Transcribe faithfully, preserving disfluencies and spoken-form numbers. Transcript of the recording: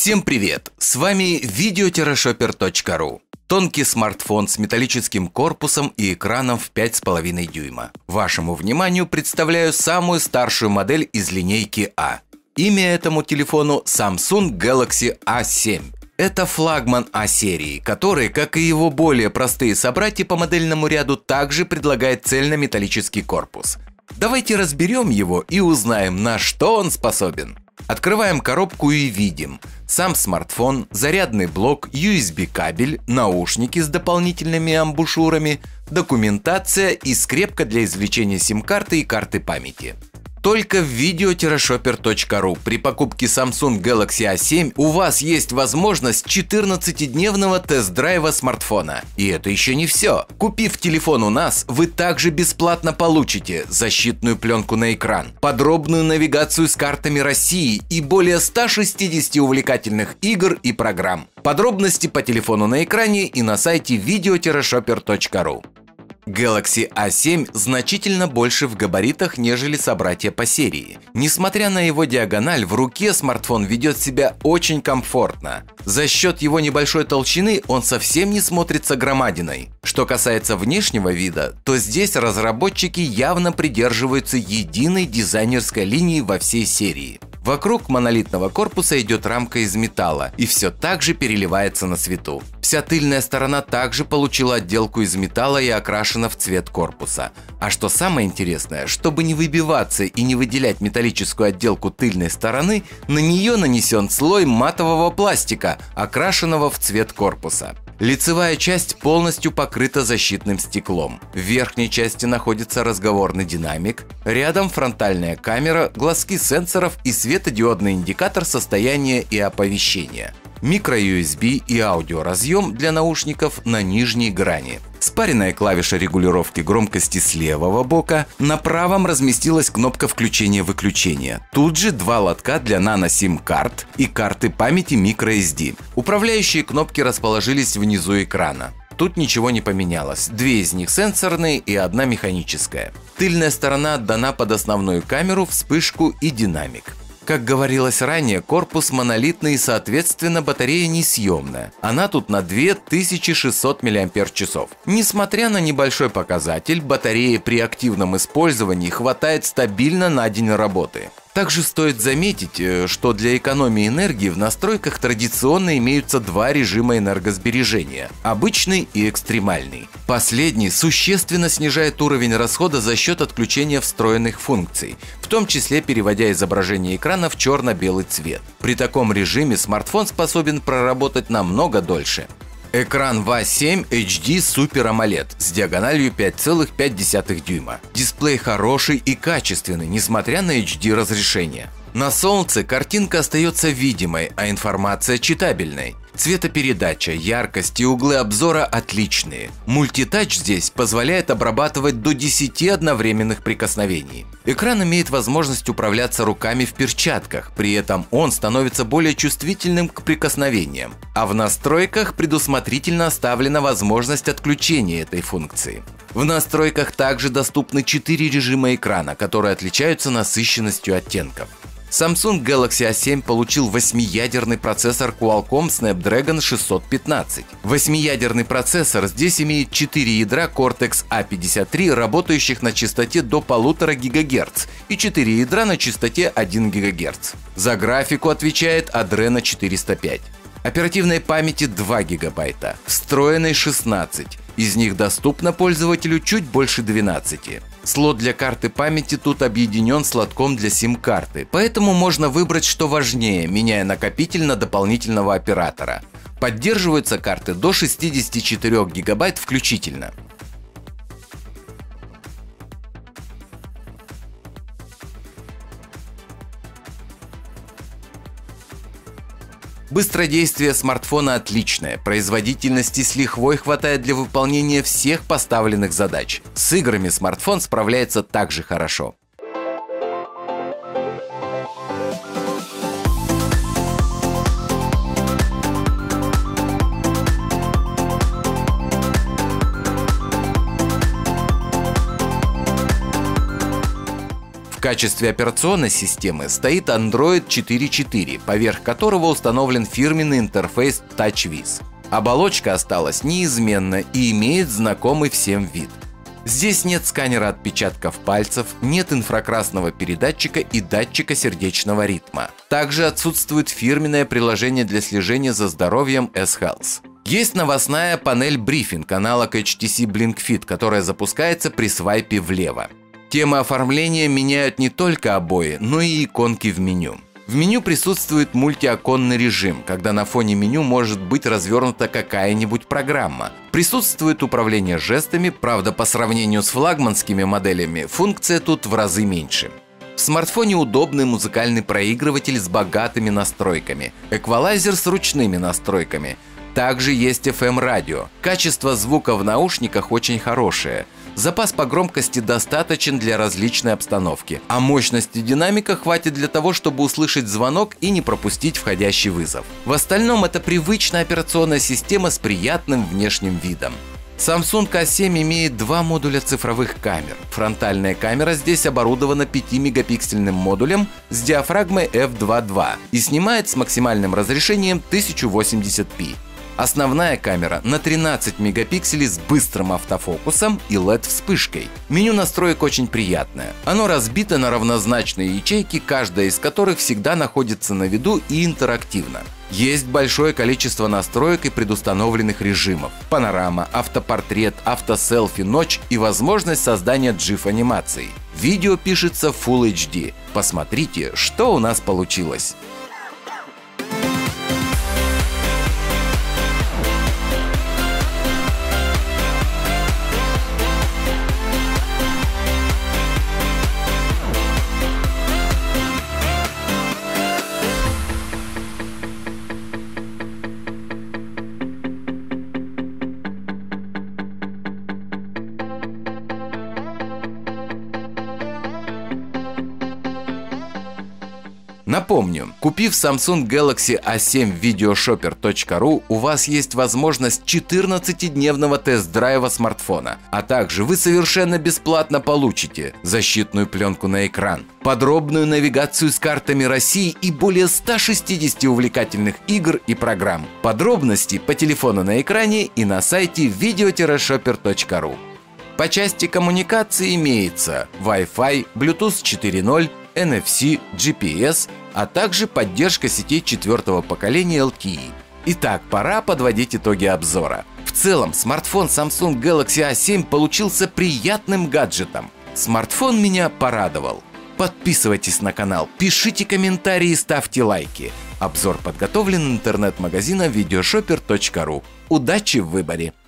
Всем привет! С вами видео шопер точка ру. Тонкий смартфон с металлическим корпусом и экраном в пять с половиной дюйма. Вашему вниманию представляю самую старшую модель из линейки А. Имя этому телефону Samsung Galaxy А семь. Это флагман А-серии, который, как и его более простые собратья по модельному ряду, также предлагает цельнометаллический корпус. Давайте разберем его и узнаем, на что он способен. Открываем коробку и видим сам смартфон, зарядный блок, ю эс би кабель, наушники с дополнительными амбушюрами, документация и скрепка для извлечения сим-карты и карты памяти. Только в видео шопер точка ру при покупке Samsung Galaxy А семь у вас есть возможность четырнадцатидневного тест-драйва смартфона. И это еще не все. Купив телефон у нас, вы также бесплатно получите защитную пленку на экран, подробную навигацию с картами России и более ста шестидесяти увлекательных игр и программ. Подробности по телефону на экране и на сайте видео шопер точка ру. Galaxy А семь значительно больше в габаритах, нежели собратья по серии. Несмотря на его диагональ, в руке смартфон ведет себя очень комфортно. За счет его небольшой толщины он совсем не смотрится громадиной. Что касается внешнего вида, то здесь разработчики явно придерживаются единой дизайнерской линии во всей серии. Вокруг монолитного корпуса идет рамка из металла и все так же переливается на свету. Вся тыльная сторона также получила отделку из металла и окрашена в цвет корпуса. А что самое интересное, чтобы не выбиваться и не выделять металлическую отделку тыльной стороны, на нее нанесен слой матового пластика, окрашенного в цвет корпуса. Лицевая часть полностью покрыта защитным стеклом. В верхней части находится разговорный динамик, рядом фронтальная камера, глазки сенсоров и светодиодный индикатор состояния и оповещения. Микро-ю эс би и аудиоразъем для наушников на нижней грани. Спаренная клавиша регулировки громкости с левого бока, на правом разместилась кнопка включения-выключения. Тут же два лотка для нано-сим-карт и карты памяти микро эс ди. Управляющие кнопки расположились внизу экрана. Тут ничего не поменялось, две из них сенсорные и одна механическая. Тыльная сторона отдана под основную камеру, вспышку и динамик. Как говорилось ранее, корпус монолитный и, соответственно, батарея несъемная. Она тут на две тысячи шестьсот миллиампер-часов. Несмотря на небольшой показатель, батареи при активном использовании хватает стабильно на день работы. Также стоит заметить, что для экономии энергии в настройках традиционно имеются два режима энергосбережения – обычный и экстремальный. Последний существенно снижает уровень расхода за счет отключения встроенных функций, в том числе переводя изображение экрана в черно-белый цвет. При таком режиме смартфон способен проработать намного дольше. Экран в А семь эйч ди Super AMOLED с диагональю пять целых пять десятых дюйма. Дисплей хороший и качественный, несмотря на эйч ди разрешение. На солнце картинка остается видимой, а информация читабельной. Цветопередача, яркость и углы обзора отличные. Мультитач здесь позволяет обрабатывать до десяти одновременных прикосновений. Экран имеет возможность управляться руками в перчатках, при этом он становится более чувствительным к прикосновениям. А в настройках предусмотрительно оставлена возможность отключения этой функции. В настройках также доступны четыре режима экрана, которые отличаются насыщенностью оттенков. Samsung Galaxy А семь получил восьмиядерный процессор Qualcomm Snapdragon шестьсот пятнадцать. Восьмиядерный процессор здесь имеет четыре ядра Cortex А пятьдесят три, работающих на частоте до полутора гигагерц, и четыре ядра на частоте один гигагерц. За графику отвечает Adreno четыреста пять. Оперативной памяти два гигабайта, встроенной шестнадцать. Из них доступно пользователю чуть больше двенадцати. Слот для карты памяти тут объединен с лотком для сим-карты, поэтому можно выбрать, что важнее, меняя накопитель на дополнительного оператора. Поддерживаются карты до шестидесяти четырёх гигабайт включительно. Быстродействие смартфона отличное, производительности с лихвой хватает для выполнения всех поставленных задач. С играми смартфон справляется также хорошо. В качестве операционной системы стоит Android четыре точка четыре, поверх которого установлен фирменный интерфейс TouchWiz. Оболочка осталась неизменна и имеет знакомый всем вид. Здесь нет сканера отпечатков пальцев, нет инфракрасного передатчика и датчика сердечного ритма. Также отсутствует фирменное приложение для слежения за здоровьем S-Health. Есть новостная панель брифинг, аналог эйч ти си BlinkFit, которая запускается при свайпе влево. Темы оформления меняют не только обои, но и иконки в меню. В меню присутствует мультиоконный режим, когда на фоне меню может быть развернута какая-нибудь программа. Присутствует управление жестами, правда, по сравнению с флагманскими моделями функция тут в разы меньше. В смартфоне удобный музыкальный проигрыватель с богатыми настройками, эквалайзер с ручными настройками. Также есть эф эм-радио. Качество звука в наушниках очень хорошее. Запас по громкости достаточен для различной обстановки, а мощности динамика хватит для того, чтобы услышать звонок и не пропустить входящий вызов. В остальном это привычная операционная система с приятным внешним видом. Samsung а семь имеет два модуля цифровых камер. Фронтальная камера здесь оборудована пятимегапиксельным модулем с диафрагмой эф два точка два и снимает с максимальным разрешением тысяча восемьдесят пи. Основная камера на тринадцать мегапикселей с быстрым автофокусом и эл и ди-вспышкой. Меню настроек очень приятное. Оно разбито на равнозначные ячейки, каждая из которых всегда находится на виду и интерактивно. Есть большое количество настроек и предустановленных режимов: панорама, автопортрет, автоселфи, ночь и возможность создания джиф-анимаций. Видео пишется в Full эйч ди. Посмотрите, что у нас получилось. Напомню, купив Samsung Galaxy а семь в видеошопер точка ру, у вас есть возможность четырнадцатидневного тест-драйва смартфона, а также вы совершенно бесплатно получите защитную пленку на экран, подробную навигацию с картами России и более ста шестидесяти увлекательных игр и программ. Подробности по телефону на экране и на сайте видео шопер точка ру. По части коммуникации имеется Wi-Fi, Bluetooth четыре ноль, эн эф си, джи пи эс, а также поддержка сетей четвертого поколения эл ти и. Итак, пора подводить итоги обзора. В целом, смартфон Samsung Galaxy а семь получился приятным гаджетом. Смартфон меня порадовал. Подписывайтесь на канал, пишите комментарии, ставьте лайки. Обзор подготовлен интернет-магазина видеошопер точка ру. Удачи в выборе!